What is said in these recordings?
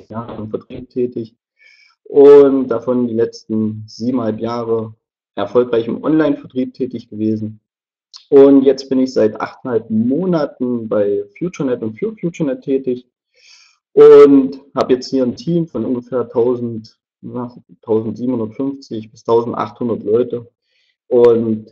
Jahre im Vertrieb tätig und davon die letzten 7,5 Jahre erfolgreich im Online-Vertrieb tätig gewesen. Und jetzt bin ich seit 8,5 Monaten bei FutureNet und für FutureNet tätig und habe jetzt hier ein Team von ungefähr 1750 bis 1800 Leute. Und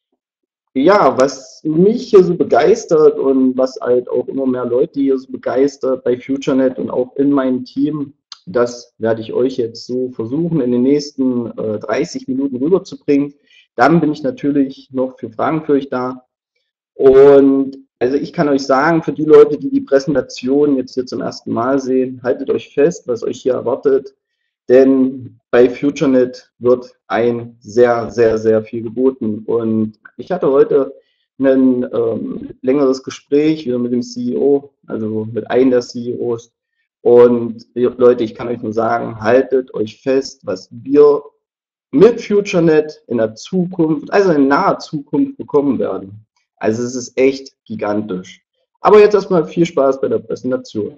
ja, was mich hier so begeistert und was halt auch immer mehr Leute hier so begeistert bei FutureNet und auch in meinem Team, das werde ich euch jetzt so versuchen, in den nächsten 30 Minuten rüberzubringen. Dann bin ich natürlich noch für Fragen für euch da. Und also ich kann euch sagen, für die Leute, die die Präsentation jetzt hier zum ersten Mal sehen, haltet euch fest, was euch hier erwartet. Denn bei FutureNet wird ein sehr, sehr, sehr viel geboten. Und ich hatte heute ein längeres Gespräch wieder mit dem CEO, also mit einem der CEOs. Und Leute, ich kann euch nur sagen, haltet euch fest, was wir mit FutureNet in der Zukunft, also in naher Zukunft bekommen werden. Also es ist echt gigantisch. Aber jetzt erstmal viel Spaß bei der Präsentation.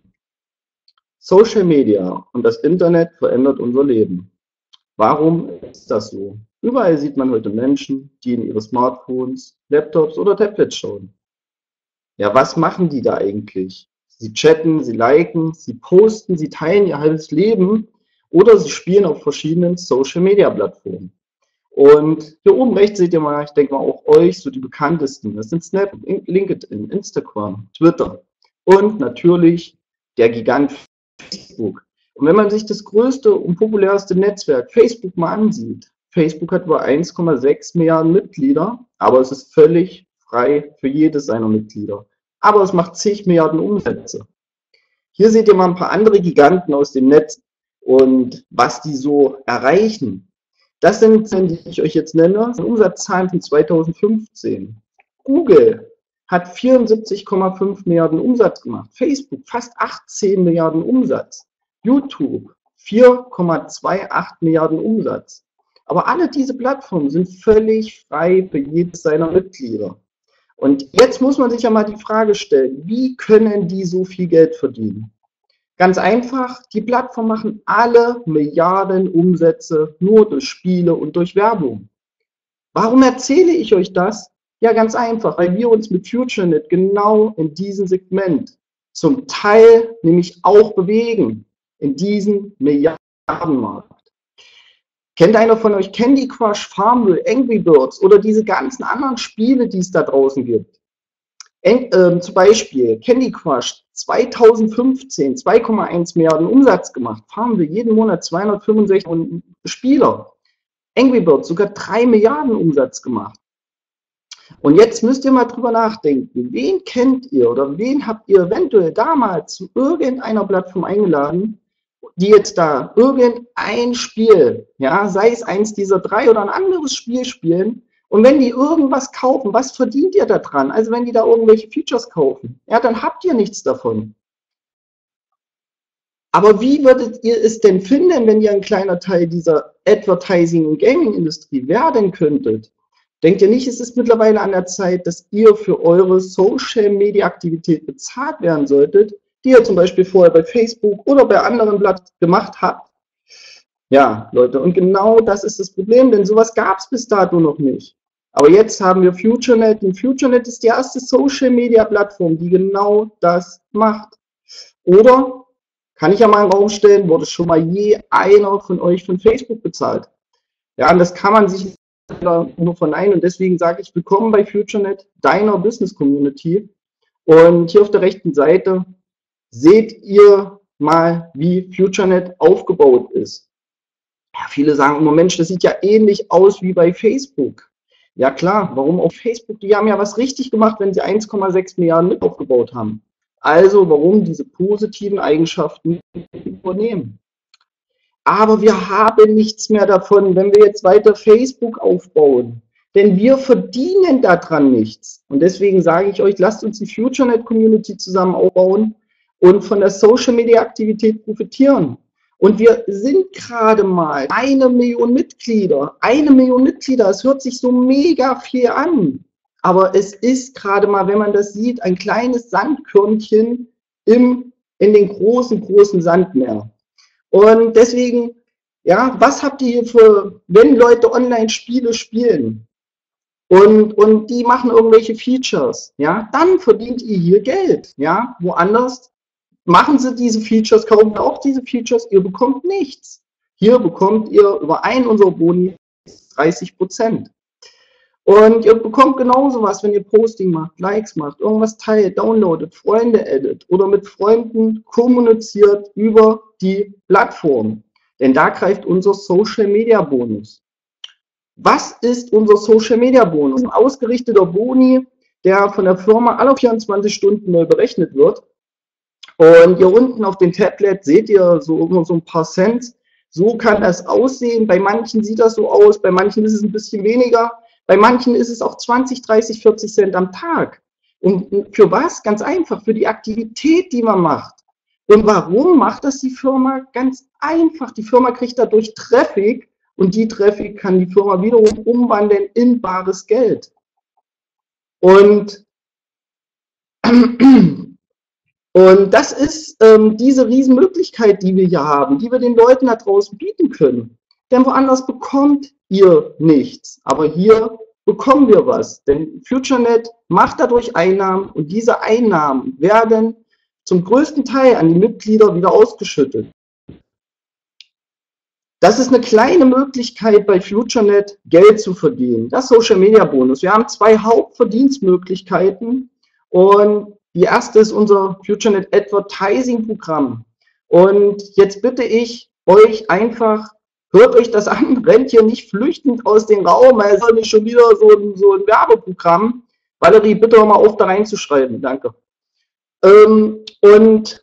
Social Media und das Internet verändert unser Leben. Warum ist das so? Überall sieht man heute Menschen, die in ihre Smartphones, Laptops oder Tablets schauen. Ja, was machen die da eigentlich? Sie chatten, sie liken, sie posten, sie teilen ihr halbes Leben oder sie spielen auf verschiedenen Social Media Plattformen. Und hier oben rechts seht ihr mal, ich denke mal auch euch, so die bekanntesten. Das sind Snap, LinkedIn, Instagram, Twitter und natürlich der Gigant Facebook. Und wenn man sich das größte und populärste Netzwerk Facebook mal ansieht, Facebook hat über 1,6 Milliarden Mitglieder, aber es ist völlig frei für jedes seiner Mitglieder. Aber es macht zig Milliarden Umsätze. Hier seht ihr mal ein paar andere Giganten aus dem Netz und was die so erreichen. Das sind, die ich euch jetzt nenne, Umsatzzahlen von 2015. Google hat 74,5 Milliarden Umsatz gemacht. Facebook fast 18 Milliarden Umsatz. YouTube 4,28 Milliarden Umsatz. Aber alle diese Plattformen sind völlig frei für jedes seiner Mitglieder. Und jetzt muss man sich ja mal die Frage stellen, wie können die so viel Geld verdienen? Ganz einfach, die Plattformen machen alle Milliarden Umsätze nur durch Spiele und durch Werbung. Warum erzähle ich euch das? Ja, ganz einfach, weil wir uns mit FutureNet genau in diesem Segment zum Teil nämlich auch bewegen, in diesem Milliardenmarkt. Kennt einer von euch Candy Crush, Farmville, Angry Birds oder diese ganzen anderen Spiele, die es da draußen gibt? Zum Beispiel Candy Crush 2015 2,1 Milliarden Umsatz gemacht, Farmville jeden Monat 265 Spieler. Angry Birds sogar 3 Milliarden Umsatz gemacht. Und jetzt müsst ihr mal drüber nachdenken, wen kennt ihr oder wen habt ihr eventuell damals zu irgendeiner Plattform eingeladen, die jetzt da irgendein Spiel, ja, sei es eins dieser drei oder ein anderes Spiel spielen, und wenn die irgendwas kaufen, was verdient ihr da dran? Also wenn die da irgendwelche Features kaufen, ja, dann habt ihr nichts davon. Aber wie würdet ihr es denn finden, wenn ihr ein kleiner Teil dieser Advertising- und Gaming-Industrie werden könntet? Denkt ihr nicht, es ist mittlerweile an der Zeit, dass ihr für eure Social-Media-Aktivität bezahlt werden solltet, die ihr zum Beispiel vorher bei Facebook oder bei anderen Plattformen gemacht habt? Ja, Leute, und genau das ist das Problem, denn sowas gab es bis dato noch nicht. Aber jetzt haben wir FutureNet und FutureNet ist die erste Social-Media-Plattform, die genau das macht. Oder, kann ich ja mal in den Raum stellen, wurde schon mal je einer von euch von Facebook bezahlt? Ja, und das kann man sich nur verneinen und deswegen sage ich, willkommen bei FutureNet, deiner Business Community. Und hier auf der rechten Seite seht ihr mal, wie FutureNet aufgebaut ist. Ja, viele sagen immer, Mensch, das sieht ja ähnlich aus wie bei Facebook. Ja klar, warum auf Facebook? Die haben ja was richtig gemacht, wenn sie 1,6 Milliarden mit aufgebaut haben. Also warum diese positiven Eigenschaften übernehmen? Aber wir haben nichts mehr davon, wenn wir jetzt weiter Facebook aufbauen. Denn wir verdienen daran nichts. Und deswegen sage ich euch, lasst uns die FutureNet-Community zusammen aufbauen und von der Social-Media-Aktivität profitieren. Und wir sind gerade mal 1 Million Mitglieder. 1 Million Mitglieder, es hört sich so mega viel an. Aber es ist gerade mal, wenn man das sieht, ein kleines Sandkörnchen im in den großen, großen Sandmeer. Und deswegen, ja, was habt ihr hier für, wenn Leute Online-Spiele spielen und die machen irgendwelche Features, ja, dann verdient ihr hier Geld, ja, woanders machen sie diese Features, kaufen auch diese Features, ihr bekommt nichts. Hier bekommt ihr über einen unserer Boni 30%. Und ihr bekommt genauso was, wenn ihr Posting macht, Likes macht, irgendwas teilt, downloadet, Freunde addet oder mit Freunden kommuniziert über die Plattform. Denn da greift unser Social Media Bonus. Was ist unser Social Media Bonus? Ein ausgerichteter Boni, der von der Firma alle 24 Stunden neu berechnet wird. Und hier unten auf dem Tablet seht ihr so immer so ein paar Cent. So kann das aussehen. Bei manchen sieht das so aus, bei manchen ist es ein bisschen weniger. Bei manchen ist es auch 20, 30, 40 Cent am Tag. Und für was? Ganz einfach, für die Aktivität, die man macht. Und warum macht das die Firma? Ganz einfach. Die Firma kriegt dadurch Traffic und die Traffic kann die Firma wiederum umwandeln in bares Geld. Und das ist diese Riesenmöglichkeit, die wir hier haben, die wir den Leuten da draußen bieten können. Denn woanders bekommt ihr nichts. Aber hier bekommen wir was. Denn FutureNet macht dadurch Einnahmen und diese Einnahmen werden zum größten Teil an die Mitglieder wieder ausgeschüttet. Das ist eine kleine Möglichkeit bei FutureNet Geld zu verdienen. Das Social Media Bonus. Wir haben zwei Hauptverdienstmöglichkeiten und die erste ist unser FutureNet Advertising Programm. Und jetzt bitte ich euch einfach, hört euch das an, rennt hier nicht flüchtend aus dem Raum, es ist nicht schon wieder so ein Werbeprogramm. Valerie, bitte hör mal auf, da reinzuschreiben, danke. Und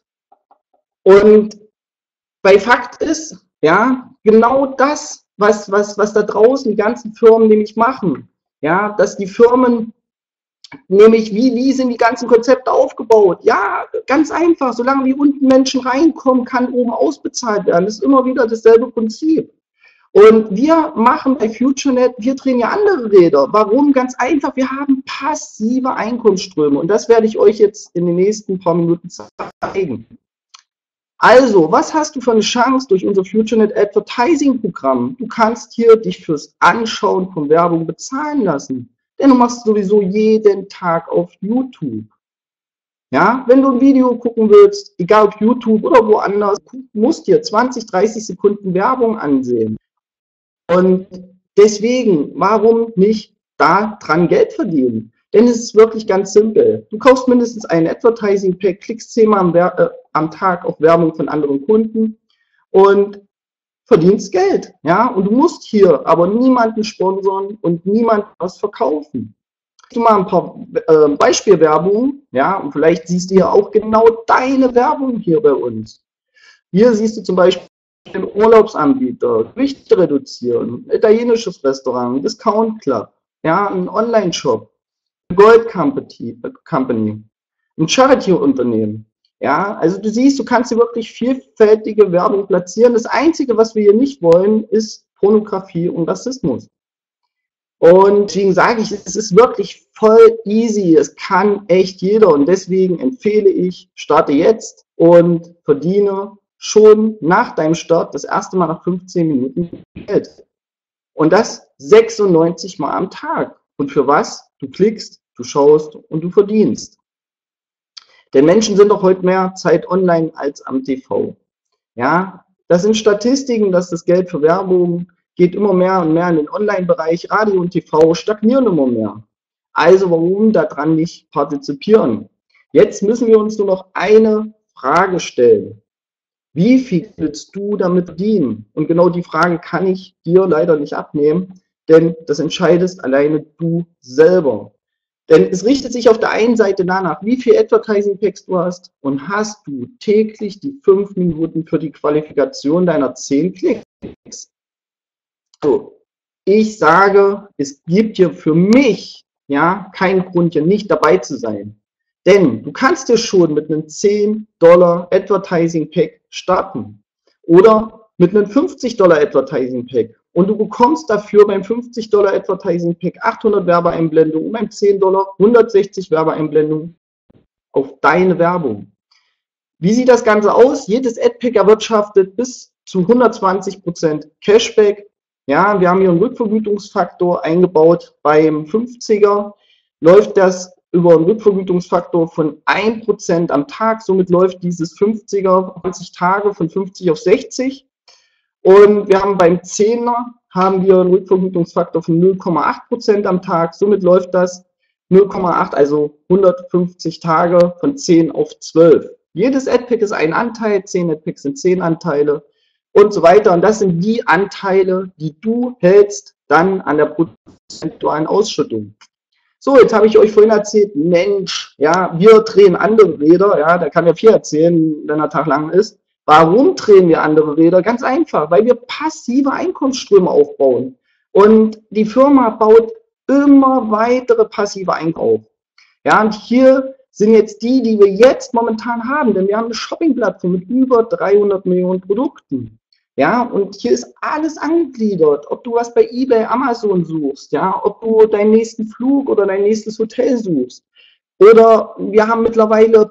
bei Fakt ist, ja, genau das, was da draußen die ganzen Firmen nämlich machen, ja, dass die Firmen nämlich, wie sind die ganzen Konzepte aufgebaut? Ja, ganz einfach, solange wie unten Menschen reinkommen, kann oben ausbezahlt werden. Das ist immer wieder dasselbe Prinzip. Und wir machen bei FutureNet, wir drehen ja andere Räder. Warum? Ganz einfach, wir haben passive Einkommensströme. Und das werde ich euch jetzt in den nächsten paar Minuten zeigen. Also, was hast du für eine Chance durch unser FutureNet Advertising Programm? Du kannst hier dich fürs Anschauen von Werbung bezahlen lassen. Denn du machst sowieso jeden Tag auf YouTube. Ja, wenn du ein Video gucken willst, egal ob YouTube oder woanders, musst dir 20, 30 Sekunden Werbung ansehen. Und deswegen, warum nicht da dran Geld verdienen? Denn es ist wirklich ganz simpel. Du kaufst mindestens ein Advertising Pack, klickst 10-mal am Tag auf Werbung von anderen Kunden und verdienst Geld, ja, und du musst hier aber niemanden sponsern und niemandem was verkaufen. Du mal ein paar Beispielwerbungen, ja, und vielleicht siehst du ja auch genau deine Werbung hier bei uns. Hier siehst du zum Beispiel einen Urlaubsanbieter, Gewichte reduzieren, ein italienisches Restaurant, ein Discount Club, ja, ein Online-Shop, eine Gold Company, ein Charity-Unternehmen. Ja, also du siehst, du kannst hier wirklich vielfältige Werbung platzieren. Das Einzige, was wir hier nicht wollen, ist Pornografie und Rassismus. Und deswegen sage ich, es ist wirklich voll easy. Es kann echt jeder. Und deswegen empfehle ich, starte jetzt und verdiene schon nach deinem Start das erste Mal nach 15 Minuten Geld. Und das 96 Mal am Tag. Und für was? Du klickst, du schaust und du verdienst. Denn Menschen sind doch heute mehr Zeit online als am TV. Ja, das sind Statistiken, dass das Geld für Werbung geht immer mehr und mehr in den Online-Bereich. Radio und TV stagnieren immer mehr. Also warum daran nicht partizipieren? Jetzt müssen wir uns nur noch eine Frage stellen. Wie viel willst du damit verdienen? Und genau die Frage kann ich dir leider nicht abnehmen, denn das entscheidest alleine du selber. Denn es richtet sich auf der einen Seite danach, wie viel Advertising Packs du hast und hast du täglich die 5 Minuten für die Qualifikation deiner 10 Klicks. So, ich sage, es gibt hier für mich ja keinen Grund, hier nicht dabei zu sein. Denn du kannst dir schon mit einem $10 Advertising Pack starten oder mit einem $50 Advertising Pack. Und du bekommst dafür beim $50 Advertising Pack 800 Werbeeinblendungen und beim $10 160 Werbeeinblendungen auf deine Werbung. Wie sieht das Ganze aus? Jedes Adpack erwirtschaftet bis zu 120% Cashback. Ja, wir haben hier einen Rückvergütungsfaktor eingebaut. Beim 50er läuft das über einen Rückvergütungsfaktor von 1% am Tag. Somit läuft dieses 50er 20 Tage von 50 auf 60. Und wir haben beim 10er haben wir einen Rückvergütungsfaktor von 0,8% am Tag. Somit läuft das 0,8, also 150 Tage von 10 auf 12. Jedes Adpack ist ein Anteil, 10 Adpacks sind 10 Anteile und so weiter. Und das sind die Anteile, die du hältst dann an der prozentualen Ausschüttung. So, jetzt habe ich euch vorhin erzählt, Mensch, ja, wir drehen andere Räder, ja, da kann ja viel erzählen, wenn der Tag lang ist. Warum drehen wir andere Räder? Ganz einfach, weil wir passive Einkommensströme aufbauen. Und die Firma baut immer weitere passive Einkommen auf. Ja, und hier sind jetzt die wir jetzt momentan haben, denn wir haben eine Shopping-Plattform mit über 300 Millionen Produkten. Ja, und hier ist alles angegliedert, ob du was bei eBay, Amazon suchst, ja, ob du deinen nächsten Flug oder dein nächstes Hotel suchst. Oder wir haben mittlerweile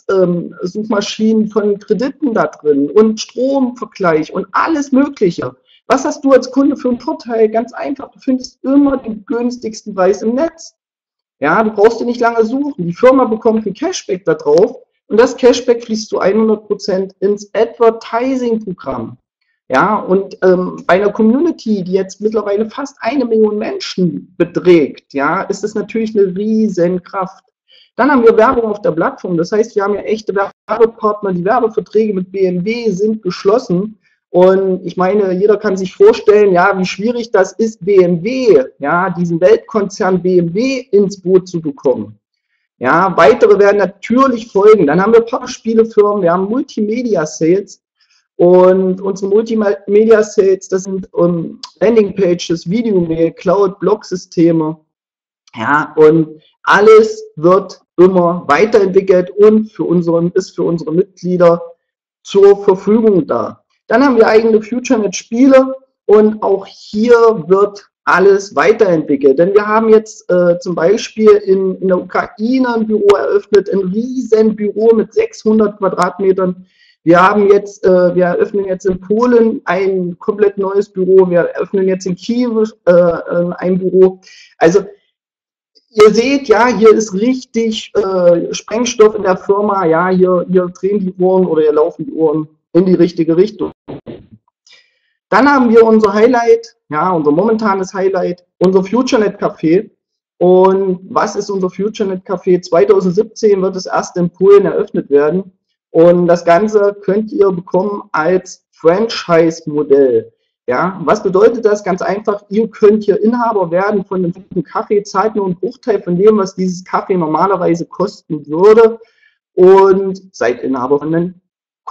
Preissuchmaschinen von Krediten da drin und Stromvergleich und alles Mögliche. Was hast du als Kunde für einen Vorteil? Ganz einfach, du findest immer den günstigsten Preis im Netz. Ja, du brauchst dir nicht lange suchen. Die Firma bekommt ein Cashback da drauf und das Cashback fließt zu 100% ins Advertising-Programm. Ja, und bei einer Community, die jetzt mittlerweile fast 1 Million Menschen beträgt, ja, ist es natürlich eine riesen Kraft. Dann haben wir Werbung auf der Plattform. Das heißt, wir haben ja echte Werbepartner. Die Werbeverträge mit BMW sind geschlossen. Und ich meine, jeder kann sich vorstellen, ja, wie schwierig das ist, BMW, ja, diesen Weltkonzern BMW ins Boot zu bekommen. Ja, weitere werden natürlich folgen. Dann haben wir Partnerspielefirmen, wir haben Multimedia-Sales. Und unsere Multimedia-Sales, das sind Landingpages, Videomail, Cloud, Blog-Systeme. Ja, und alles wird immer weiterentwickelt und ist für unsere Mitglieder zur Verfügung da. Dann haben wir eigene FutureNet-Spiele und auch hier wird alles weiterentwickelt. Denn wir haben jetzt zum Beispiel in der Ukraine ein Büro eröffnet, ein riesen Büro mit 600 Quadratmetern. Wir eröffnen jetzt in Polen ein komplett neues Büro. Wir eröffnen jetzt in Kiew ein Büro. Also ihr seht, ja, hier ist richtig Sprengstoff in der Firma. Ja, hier drehen die Uhren oder hier laufen die Uhren in die richtige Richtung. Dann haben wir unser Highlight, ja, unser momentanes Highlight, unser FutureNet Café. Und was ist unser FutureNet Café? 2017 wird es erst in Polen eröffnet werden. Und das Ganze könnt ihr bekommen als Franchise-Modell. Ja, was bedeutet das? Ganz einfach, ihr könnt hier Inhaber werden von einem guten Kaffee, zahlt nur einen Bruchteil von dem, was dieses Kaffee normalerweise kosten würde und seid Inhaber von einem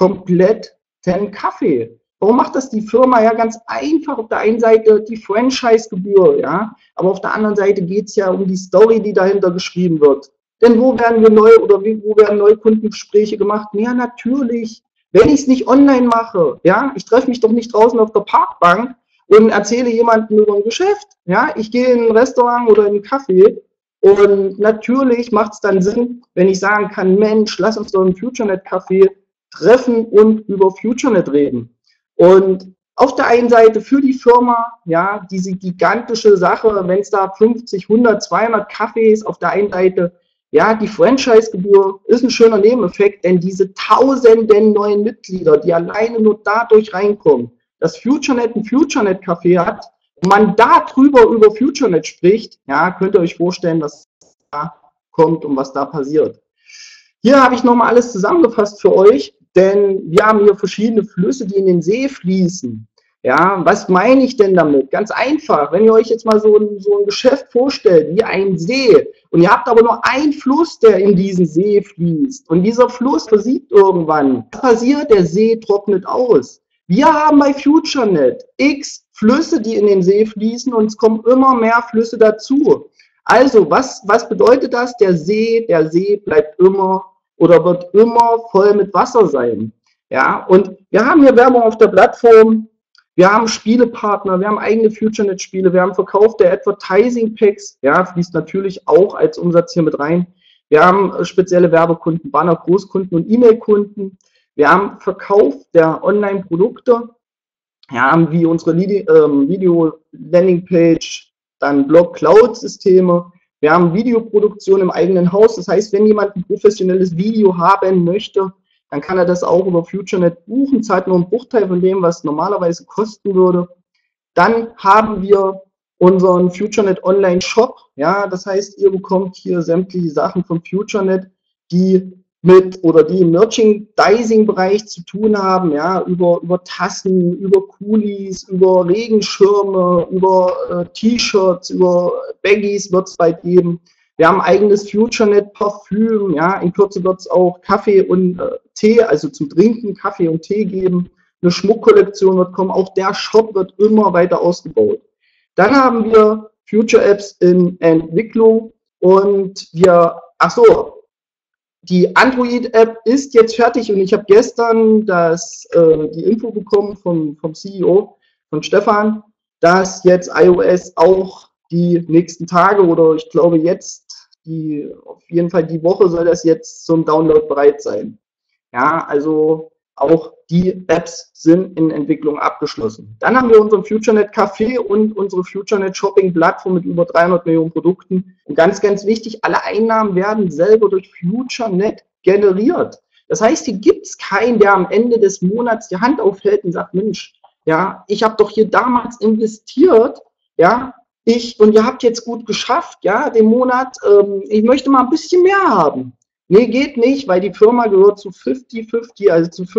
kompletten Kaffee. Warum macht das die Firma? Ja, ganz einfach. Auf der einen Seite die Franchise-Gebühr, ja, aber auf der anderen Seite geht es ja um die Story, die dahinter geschrieben wird. Denn wo werden wo werden Neukundengespräche gemacht? Ja, natürlich. Wenn ich es nicht online mache, ja, ich treffe mich doch nicht draußen auf der Parkbank und erzähle jemandem über ein Geschäft. Ja, ich gehe in ein Restaurant oder in einen Café und natürlich macht es dann Sinn, wenn ich sagen kann, Mensch, lass uns doch im FutureNet Café treffen und über FutureNet reden. Und auf der einen Seite für die Firma, ja, diese gigantische Sache, wenn es da 50, 100, 200 Cafés auf der einen Seite, ja, die Franchise-Gebühr ist ein schöner Nebeneffekt, denn diese tausenden neuen Mitglieder, die alleine nur dadurch reinkommen, dass FutureNet ein FutureNet-Café hat und man darüber über FutureNet spricht, ja, könnt ihr euch vorstellen, was da kommt und was da passiert. Hier habe ich nochmal alles zusammengefasst für euch, denn wir haben hier verschiedene Flüsse, die in den See fließen. Ja, was meine ich denn damit? Ganz einfach, wenn ihr euch jetzt mal so ein Geschäft vorstellt, wie ein See, und ihr habt aber nur einen Fluss, der in diesen See fließt, und dieser Fluss versiegt irgendwann. Was passiert? Der See trocknet aus. Wir haben bei FutureNet x Flüsse, die in den See fließen, und es kommen immer mehr Flüsse dazu. Also, was bedeutet das? Der See bleibt immer oder wird immer voll mit Wasser sein. Ja, und wir haben hier Werbung auf der Plattform. Wir haben Spielepartner, wir haben eigene FutureNet-Spiele, wir haben verkaufte Advertising-Packs, ja, fließt natürlich auch als Umsatz hier mit rein. Wir haben spezielle Werbekunden, Banner, Großkunden und E-Mail-Kunden. Wir haben Verkauf der Online-Produkte, ja, wie unsere Video-Landing-Page, dann Blog-Cloud-Systeme. Wir haben Videoproduktion im eigenen Haus. Das heißt, wenn jemand ein professionelles Video haben möchte, dann kann er das auch über FutureNet buchen, zahlt nur einen Bruchteil von dem, was normalerweise kosten würde. Dann haben wir unseren FutureNet Online Shop. Ja, das heißt, ihr bekommt hier sämtliche Sachen von FutureNet, die mit oder die im Merchandising-Bereich zu tun haben, ja, über Tassen, über Kulis, über Regenschirme, über T-Shirts, über Baggies wird es bald geben. Wir haben eigenes FutureNet Parfüm, ja, in Kürze wird es auch Kaffee und Tee, also zum Trinken Kaffee und Tee geben. Eine Schmuckkollektion wird kommen, auch der Shop wird immer weiter ausgebaut. Dann haben wir Future Apps in Entwicklung und wir, ach so, die Android-App ist jetzt fertig und ich habe gestern die Info bekommen vom CEO, von Stefan, dass jetzt iOS auch die nächsten Tage oder ich glaube jetzt, auf jeden Fall die Woche soll das jetzt zum Download bereit sein. Ja, also auch die Apps sind in Entwicklung abgeschlossen. Dann haben wir unseren FutureNet Café und unsere FutureNet Shopping Plattform mit über 300 Millionen Produkten. Und ganz, ganz wichtig, alle Einnahmen werden selber durch FutureNet generiert. Das heißt, hier gibt es keinen, der am Ende des Monats die Hand aufhält und sagt, Mensch, ja, ich habe doch hier damals investiert, ja, und ihr habt jetzt gut geschafft, ja, den Monat, ich möchte mal ein bisschen mehr haben. Nee, geht nicht, weil die Firma gehört zu 50-50, also zu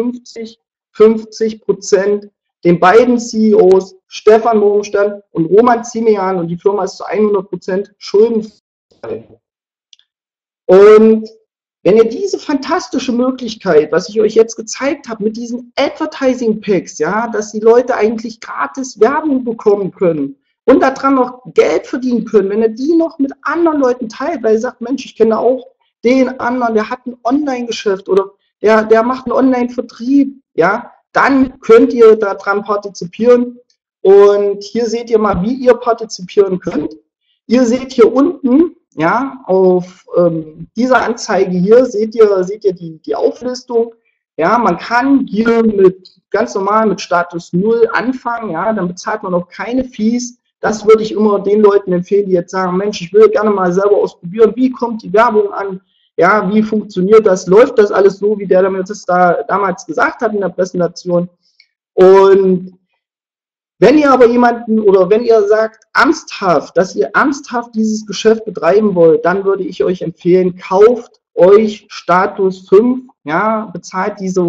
50% den beiden CEOs, Stefan Morgenstern und Roman Ziemian, und die Firma ist zu 100% schuldenfrei. Und wenn ihr diese fantastische Möglichkeit, was ich euch jetzt gezeigt habe, mit diesen Advertising Packs, ja, dass die Leute eigentlich gratis Werbung bekommen können und daran noch Geld verdienen können, wenn ihr die noch mit anderen Leuten teilt, weil ihr sagt, Mensch, ich kenne auch den anderen, der hat ein Online-Geschäft oder der macht einen Online-Vertrieb, ja, dann könnt ihr daran partizipieren. Und hier seht ihr mal, wie ihr partizipieren könnt. Ihr seht hier unten, ja, auf dieser Anzeige hier seht ihr die Auflistung. Ja, man kann hier ganz normal mit Status 0 anfangen, ja, dann bezahlt man auch keine Fees. Das würde ich immer den Leuten empfehlen, die jetzt sagen, Mensch, ich will gerne mal selber ausprobieren, wie kommt die Werbung an, ja, wie funktioniert das, läuft das alles so, wie der mir das damals gesagt hat in der Präsentation. Und wenn ihr aber jemanden oder wenn ihr sagt, ernsthaft, dass ihr ernsthaft dieses Geschäft betreiben wollt, dann würde ich euch empfehlen, kauft euch Status 5, ja, bezahlt diese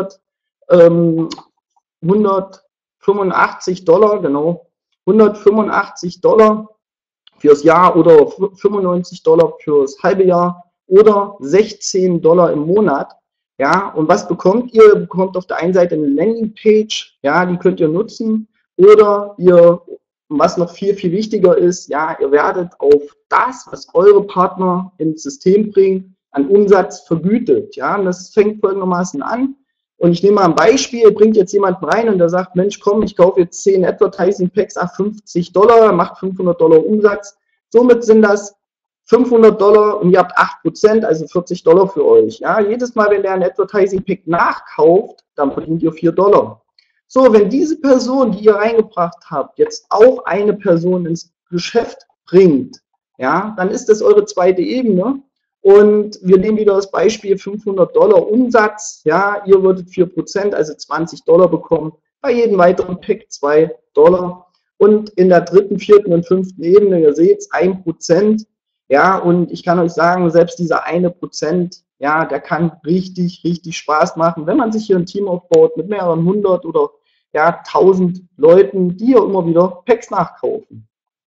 185 Dollar, genau, 185 Dollar fürs Jahr oder 95 Dollar fürs halbe Jahr oder 16 Dollar im Monat. Ja, und was bekommt ihr? Ihr bekommt auf der einen Seite eine Landingpage, ja, die könnt ihr nutzen, oder ihr, was noch viel, viel wichtiger ist, ja, ihr werdet auf das, was eure Partner ins System bringen, an Umsatz vergütet. Ja, und das fängt folgendermaßen an. Und ich nehme mal ein Beispiel, bringt jetzt jemanden rein und der sagt, Mensch, komm, ich kaufe jetzt 10 Advertising Packs ab 50 Dollar, macht 500 Dollar Umsatz. Somit sind das 500 Dollar und ihr habt 8%, also 40 Dollar für euch. Ja, jedes Mal, wenn der ein Advertising Pack nachkauft, dann verdient ihr 4 Dollar. So, wenn diese Person, die ihr reingebracht habt, jetzt auch eine Person ins Geschäft bringt, ja, dann ist das eure zweite Ebene. Und wir nehmen wieder das Beispiel 500 Dollar Umsatz. Ja, ihr würdet 4%, also 20 Dollar bekommen. Bei jedem weiteren Pack 2 Dollar. Und in der dritten, vierten und fünften Ebene, ihr seht es, 1%. Ja, und ich kann euch sagen, selbst dieser 1%, ja, der kann richtig, richtig Spaß machen, wenn man sich hier ein Team aufbaut mit mehreren 100 oder ja, 1000 Leuten, die ja immer wieder Packs nachkaufen.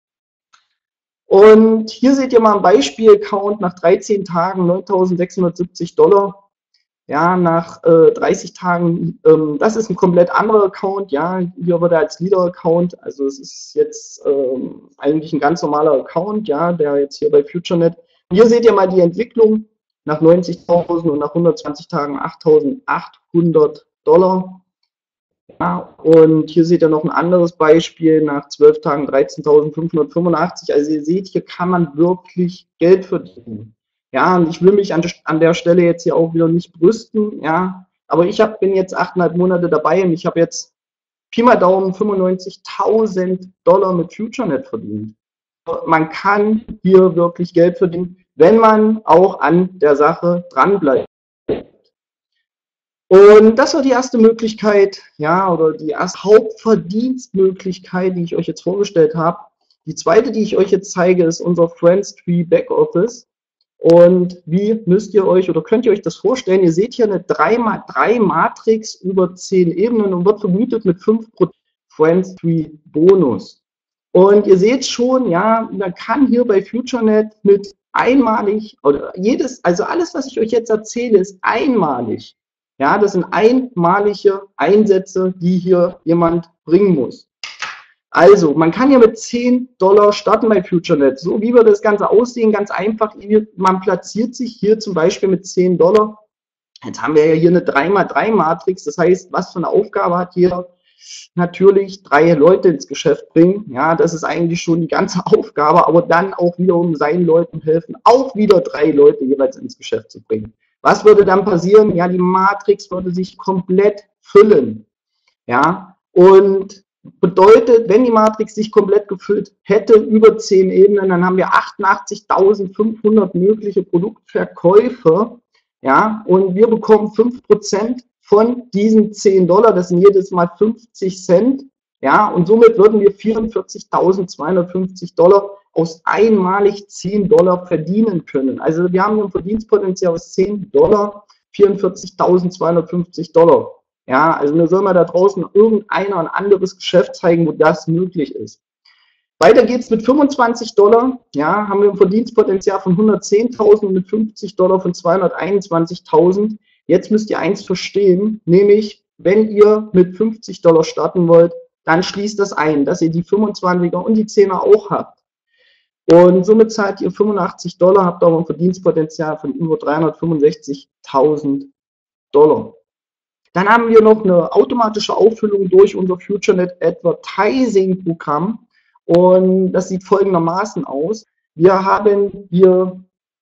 Und hier seht ihr mal ein Beispiel-Account nach 13 Tagen 9.670 Dollar. Ja, nach 30 Tagen, das ist ein komplett anderer Account. Ja, hier wird er als Leader-Account, also es ist jetzt eigentlich ein ganz normaler Account, ja, der jetzt hier bei FutureNet. Und hier seht ihr mal die Entwicklung nach 90.000 und nach 120 Tagen 8.800 Dollar. Ja, und hier seht ihr noch ein anderes Beispiel, nach 12 Tagen 13.585. Also ihr seht, hier kann man wirklich Geld verdienen. Ja, und ich will mich an der Stelle jetzt hier auch wieder nicht brüsten, ja, aber bin jetzt 8,5 Monate dabei und ich habe jetzt Pi mal Daumen 95.000 Dollar mit FutureNet verdient. Man kann hier wirklich Geld verdienen, wenn man auch an der Sache dranbleibt. Und das war die erste Möglichkeit, ja, oder die erste Hauptverdienstmöglichkeit, die ich euch jetzt vorgestellt habe. Die zweite, die ich euch jetzt zeige, ist unser Friends Tree Backoffice. Und wie müsst ihr euch oder könnt ihr euch das vorstellen? Ihr seht hier eine 3x3 Matrix über 10 Ebenen und wird vergütet mit 5% Friends Tree Bonus. Und ihr seht schon, ja, man kann hier bei FutureNet mit einmalig, oder also alles, was ich euch jetzt erzähle, ist einmalig. Ja, das sind einmalige Einsätze, die hier jemand bringen muss. Also, man kann ja mit 10 Dollar starten bei FutureNet. So wie wir das Ganze aussehen, ganz einfach. Man platziert sich hier zum Beispiel mit 10 Dollar. Jetzt haben wir ja hier eine 3x3 Matrix. Das heißt, was für eine Aufgabe hat jeder? Natürlich 3 Leute ins Geschäft bringen. Ja, das ist eigentlich schon die ganze Aufgabe, aber dann auch wiederum seinen Leuten helfen, auch wieder 3 Leute jeweils ins Geschäft zu bringen. Was würde dann passieren? Ja, die Matrix würde sich komplett füllen. Ja, und bedeutet, wenn die Matrix sich komplett gefüllt hätte, über 10 Ebenen, dann haben wir 88.500 mögliche Produktverkäufe. Ja, und wir bekommen 5% von diesen 10 Dollar, das sind jedes Mal 50 Cent. Ja, und somit würden wir 44.250 Dollar aus einmalig 10 Dollar verdienen können. Also wir haben ein Verdienstpotenzial aus 10 Dollar, 44.250 Dollar. Ja, also mir soll mal da draußen irgendeiner ein anderes Geschäft zeigen, wo das möglich ist. Weiter geht's mit 25 Dollar. Ja, haben wir ein Verdienstpotenzial von 110.000 und mit 50 Dollar von 221.000. Jetzt müsst ihr eins verstehen, nämlich wenn ihr mit 50 Dollar starten wollt, dann schließt das ein, dass ihr die 25er und die 10er auch habt. Und somit zahlt ihr 85 Dollar, habt aber ein Verdienstpotenzial von über 365.000 Dollar. Dann haben wir noch eine automatische Auffüllung durch unser FutureNet Advertising Programm. Und das sieht folgendermaßen aus. Wir haben hier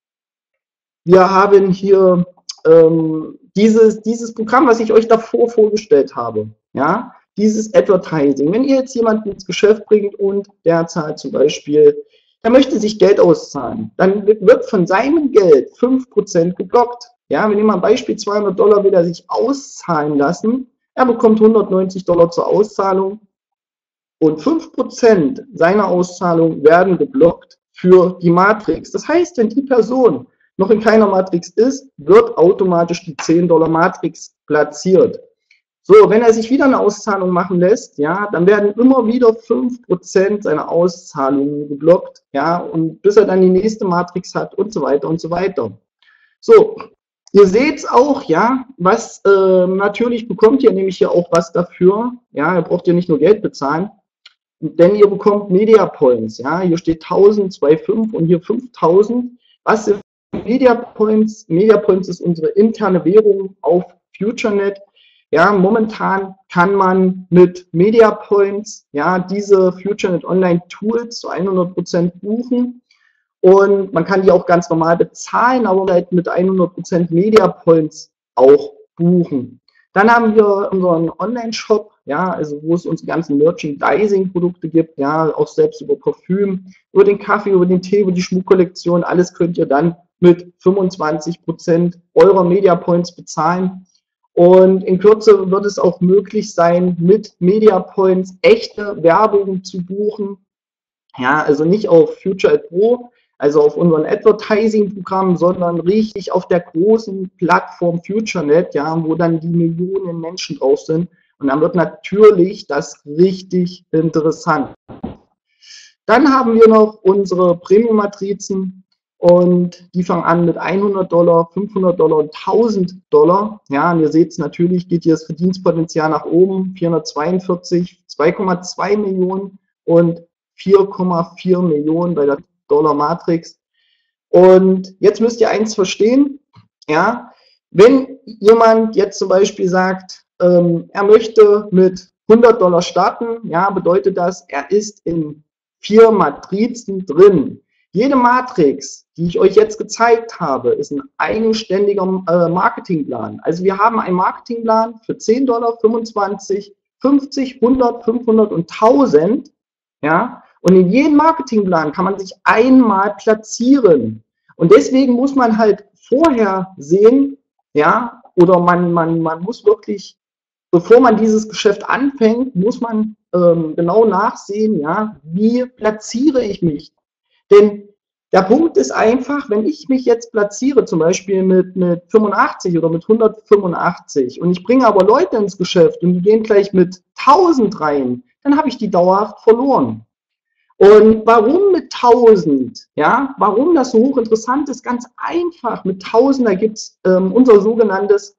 dieses Programm, was ich euch davor vorgestellt habe. Ja, dieses Advertising. Wenn ihr jetzt jemanden ins Geschäft bringt und der zahlt zum Beispiel, der möchte sich Geld auszahlen, dann wird von seinem Geld 5% geblockt. Ja, wir nehmen mal ein Beispiel, 200 Dollar will er sich auszahlen lassen. Er bekommt 190 Dollar zur Auszahlung und 5% seiner Auszahlung werden geblockt für die Matrix. Das heißt, wenn die Person noch in keiner Matrix ist, wird automatisch die 10 Dollar Matrix platziert. So, wenn er sich wieder eine Auszahlung machen lässt, ja, dann werden immer wieder 5% seiner Auszahlungen geblockt, ja, und bis er dann die nächste Matrix hat und so weiter und so weiter. So, ihr seht es auch, ja, was natürlich bekommt ihr nämlich hier auch was dafür, ja, ihr braucht ja nicht nur Geld bezahlen, denn ihr bekommt Media Points, ja, hier steht 1000, 2,5 und hier 5000. Was sind Media Points? Media Points ist unsere interne Währung auf FutureNet. Ja, momentan kann man mit Media Points, ja, diese FutureNet Online Tools zu 100% buchen. Und man kann die auch ganz normal bezahlen, aber halt mit 100% Media Points auch buchen. Dann haben wir unseren Online-Shop, ja, also wo es unsere ganzen Merchandising-Produkte gibt, ja, auch selbst über Parfüm, über den Kaffee, über den Tee, über die Schmuckkollektion, alles könnt ihr dann mit 25% eurer Media Points bezahlen. Und in Kürze wird es auch möglich sein, mit Media Points echte Werbung zu buchen. Ja, also nicht auf FutureAd Pro, also auf unseren Advertising-Programm, sondern richtig auf der großen Plattform FutureNet, ja, wo dann die Millionen Menschen drauf sind. Und dann wird natürlich das richtig interessant. Dann haben wir noch unsere Premium-Matrizen und die fangen an mit 100 Dollar, 500 Dollar und 1000 Dollar. Ja, und ihr seht es natürlich, geht hier das Verdienstpotenzial nach oben, 442, 2,2 Millionen und 4,4 Millionen bei der Dollar Matrix. Und jetzt müsst ihr eins verstehen, ja, wenn jemand jetzt zum Beispiel sagt, er möchte mit 100 Dollar starten, ja, bedeutet das, er ist in 4 Matrizen drin. Jede Matrix, die ich euch jetzt gezeigt habe, ist ein eigenständiger Marketingplan. Also wir haben einen Marketingplan für $10, 25, 50, 100, 500 und 1000. Ja? Und in jedem Marketingplan kann man sich einmal platzieren. Und deswegen muss man halt vorher sehen, ja, oder man muss wirklich, bevor man dieses Geschäft anfängt, muss man genau nachsehen, ja, wie platziere ich mich. Denn der Punkt ist einfach, wenn ich mich jetzt platziere, zum Beispiel mit 85 oder mit 185 und ich bringe aber Leute ins Geschäft und die gehen gleich mit 1000 rein, dann habe ich die dauerhaft verloren. Und warum mit 1000? Ja, warum das so hochinteressant ist? Ganz einfach. Mit 1000, da gibt es unser sogenanntes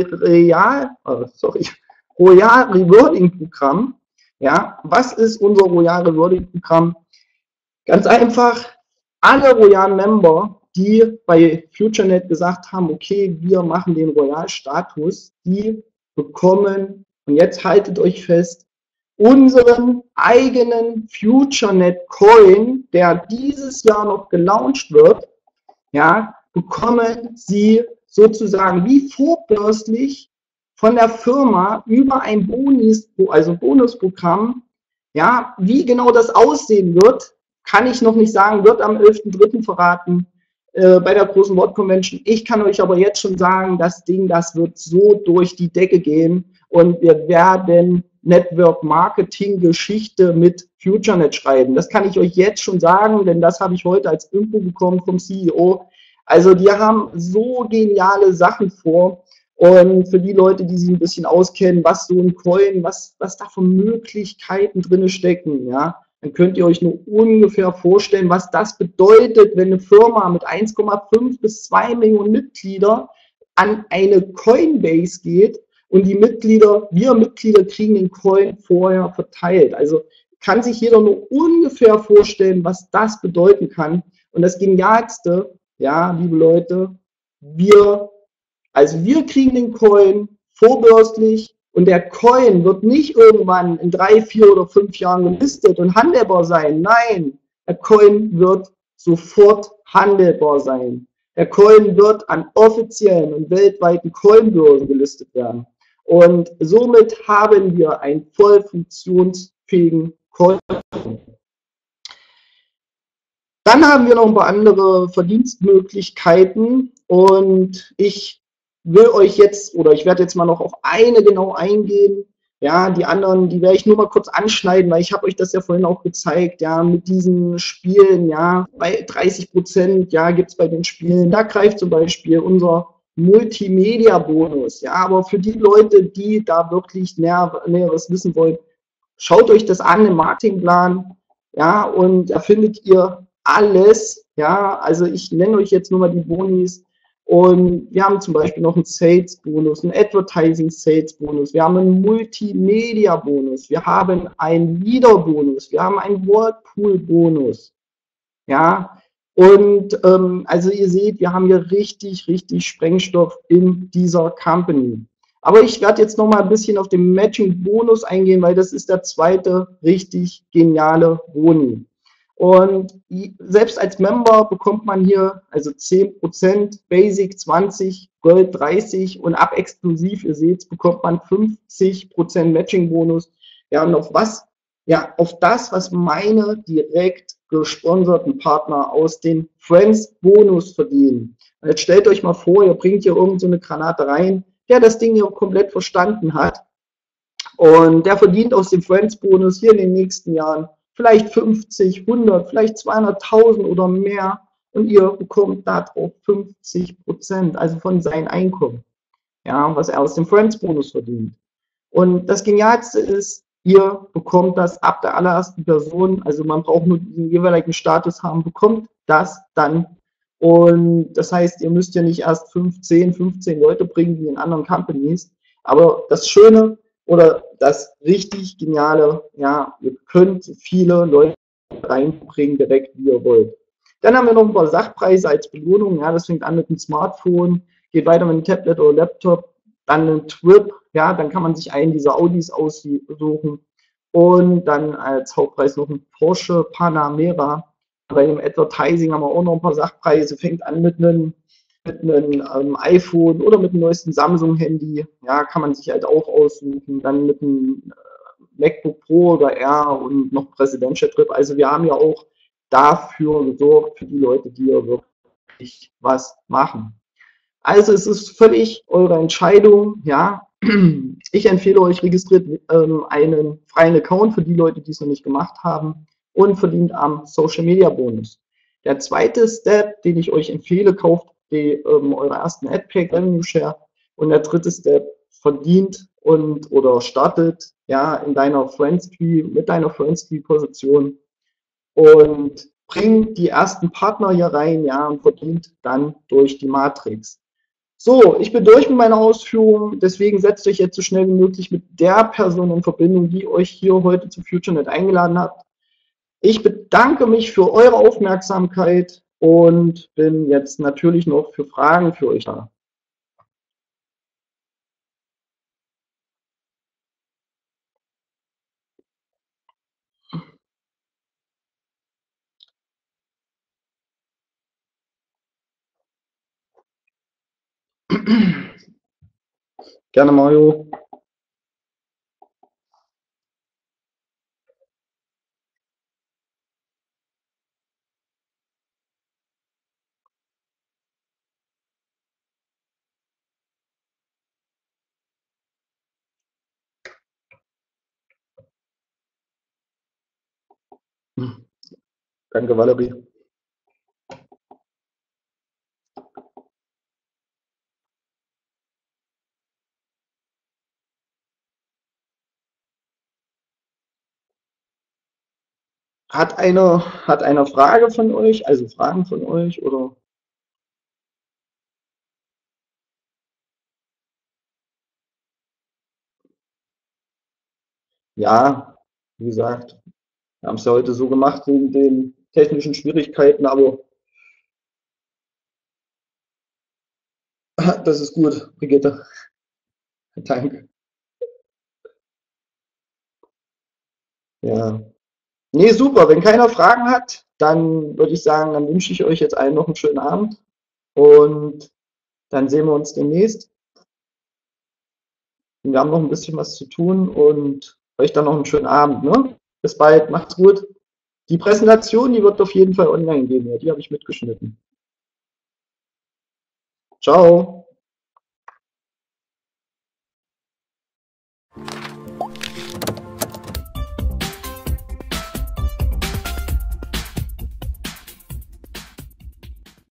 Royal Rewarding Programm. Ja, was ist unser Royal Rewarding Programm? Ganz einfach, alle Royal Member, die bei FutureNet gesagt haben, okay, wir machen den Royal Status, die bekommen, und jetzt haltet euch fest, unseren eigenen FutureNet Coin, der dieses Jahr noch gelauncht wird, ja, bekommen sie sozusagen wie vorbörslich von der Firma über ein Bonusprogramm, ja, wie genau das aussehen wird, kann ich noch nicht sagen, wird am 11.3. verraten bei der großen Wortconvention. Ich kann euch aber jetzt schon sagen, das Ding, das wird so durch die Decke gehen und wir werden Network Marketing Geschichte mit FutureNet schreiben. Das kann ich euch jetzt schon sagen, denn das habe ich heute als Info bekommen vom CEO. Also die haben so geniale Sachen vor. Und für die Leute, die sich ein bisschen auskennen, was so ein Coin, was da für Möglichkeiten drin stecken, ja, dann könnt ihr euch nur ungefähr vorstellen, was das bedeutet, wenn eine Firma mit 1,5 bis 2 Millionen Mitglieder an eine Coinbase geht und die Mitglieder, wir Mitglieder kriegen den Coin vorher verteilt. Also kann sich jeder nur ungefähr vorstellen, was das bedeuten kann. Und das Genialste, ja, liebe Leute, wir kriegen den Coin vorbörslich und der Coin wird nicht irgendwann in 3, 4 oder 5 Jahren gelistet und handelbar sein. Nein, der Coin wird sofort handelbar sein. Der Coin wird an offiziellen und weltweiten Coinbörsen gelistet werden. Und somit haben wir einen voll funktionsfähigen Coin. Dann haben wir noch ein paar andere Verdienstmöglichkeiten und ich werde jetzt mal noch auf eine genau eingehen. Ja, die anderen, die werde ich nur mal kurz anschneiden, weil ich habe euch das ja vorhin auch gezeigt, ja, mit diesen Spielen, ja, bei 30%, ja, gibt es bei den Spielen, da greift zum Beispiel unser Multimedia-Bonus, ja, aber für die Leute, die da wirklich Näheres wissen wollen, schaut euch das an im Marketingplan, ja, und da findet ihr alles, ja, also ich nenne euch jetzt nur mal die Bonis. Und wir haben zum Beispiel noch einen Sales-Bonus, einen Advertising-Sales-Bonus, wir haben einen Multimedia-Bonus, wir haben einen Leader-Bonus, wir haben einen Whirlpool-Bonus. Ja, und also ihr seht, wir haben hier richtig, richtig Sprengstoff in dieser Company. Aber ich werde jetzt noch mal ein bisschen auf den Matching-Bonus eingehen, weil das ist der zweite richtig geniale Boni. Und selbst als Member bekommt man hier also 10%, Basic 20, Gold 30 und ab exklusiv, ihr seht, bekommt man 50% Matching-Bonus. Ja, und auf was? Ja, auf das, was meine direkt gesponserten Partner aus den Friends-Bonus verdienen. Und jetzt stellt euch mal vor, ihr bringt hier irgend so eine Granate rein, der das Ding hier komplett verstanden hat. Und der verdient aus dem Friends-Bonus hier in den nächsten Jahren vielleicht 50, 100, vielleicht 200.000 oder mehr und ihr bekommt darauf 50%, also von seinem Einkommen, ja, was er aus dem Friends-Bonus verdient. Und das Genialste ist, ihr bekommt das ab der allerersten Person, also man braucht nur den jeweiligen Status haben, bekommt das dann. Und das heißt, ihr müsst ja nicht erst 15 Leute bringen wie in anderen Companies. Aber das Schöne oder das richtig Geniale, ja, ihr könnt viele Leute reinbringen, direkt wie ihr wollt. Dann haben wir noch ein paar Sachpreise als Belohnung, ja, das fängt an mit einem Smartphone, geht weiter mit einem Tablet oder Laptop, dann ein Trip, ja, dann kann man sich einen dieser Audis aussuchen und dann als Hauptpreis noch ein Porsche Panamera bei dem Advertising haben wir auch noch ein paar Sachpreise. Fängt an mit einem iPhone oder mit dem neuesten Samsung-Handy. Ja, kann man sich halt auch aussuchen. Dann mit einem MacBook Pro oder R und noch Presidential Trip. Also wir haben ja auch dafür gesorgt, für die Leute, die ja wirklich was machen. Also es ist völlig eure Entscheidung, ja. Ich empfehle euch, registriert einen freien Account für die Leute, die es noch nicht gemacht haben und verdient am Social Media Bonus. Der zweite Step, den ich euch empfehle, kauft eure ersten AdPack Revenue Share und der dritte Step, verdient und oder startet ja in deiner Friends Tree mit deiner Friends Tree Position und bringt die ersten Partner hier rein, ja, und verdient dann durch die Matrix. So, ich bin durch mit meiner Ausführung, deswegen setzt euch jetzt so schnell wie möglich mit der Person in Verbindung, die euch hier heute zu FutureNet eingeladen hat. Ich bedanke mich für eure Aufmerksamkeit und bin jetzt natürlich noch für Fragen für euch da. Gerne, Mario. Danke, Valerie. Hat einer Frage von euch, also Fragen von euch oder? Ja, wie gesagt, wir haben es ja heute so gemacht wegen den technischen Schwierigkeiten, aber das ist gut, Brigitte. Danke. Ja. Nee, super. Wenn keiner Fragen hat, dann würde ich sagen, dann wünsche ich euch jetzt allen noch einen schönen Abend und dann sehen wir uns demnächst. Wir haben noch ein bisschen was zu tun und euch dann noch einen schönen Abend. Ne? Bis bald, macht's gut. Die Präsentation, die wird auf jeden Fall online gehen. Ja, die habe ich mitgeschnitten. Ciao.